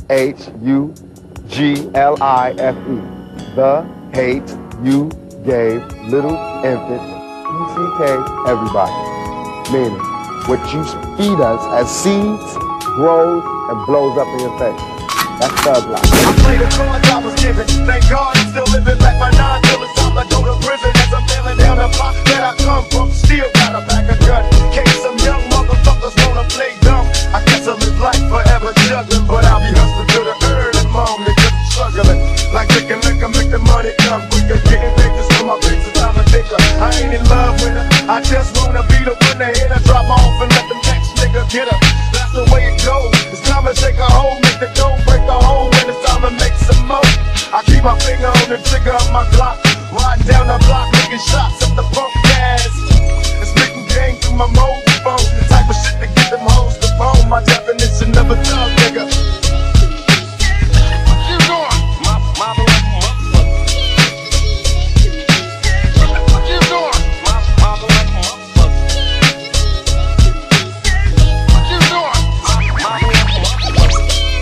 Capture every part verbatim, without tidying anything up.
H U G L I F E. The hate you gave little infant, P C K, everybody. Meaning, what you feed us as seeds grows and blows up in your face. That's thug life. I played the cards I was given. Thank God I'm still living back my nine till it's time to go to prison. As I'm feeling down the block that I come from, still got a pack of gun. Case some young motherfuckers wanna play dumb. I guess I live life forever juggling, but I'll be hustling till the early morning, just struggling. Like drinking liquor, make the money come quicker. Getting pictures from my bitch, it's time to take her. I ain't in love with her, I just wanna be the one to hit her. Drop off and let the next nigga get her. That's the way it goes. It's time to take her home, make the dough, break the hole when it's time to make some more. I keep my finger on the trigger of my Glock, riding down the block, making shots at the punk gas. And spitting game through my mobile phone, the type of shit to get them hoes to bone. My definition of a thug nigga. What you doing? My mama like a motherfucker. What you doing? My mama like a motherfucker. What you doing? My mama like a motherfucker.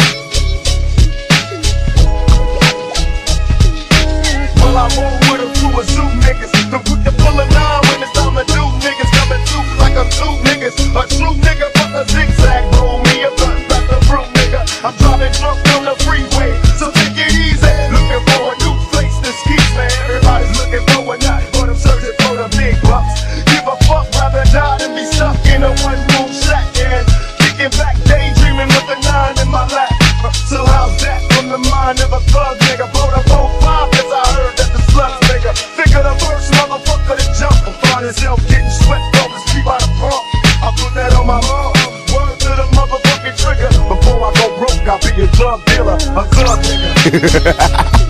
Well, I roll with a crew of zoo niggas. The quick to pull a nine when it's time to do. Niggas coming through like I'm two niggas. A true nigga fuck a zigzag. Roll me a blunt, back the fruit nigga. I'm driving drunk on the freeway, so take it easy. Looking for a new place to ski, man. Everybody's looking for a night, but I'm searching for the big bucks. Give a fuck, rather die than be stuck in a one room shack. And kicking back, daydreaming with a nine in my lap. So how's that from the mind of a thug nigga? Blow the four five, cause I heard that the sluts nigga. Figure the first motherfucker to jump and find himself getting swept off the street by the pump. I put that on my mom. Word to the motherfucking trigger. Before I go broke, I'll be a drug dealer, a thug nigga.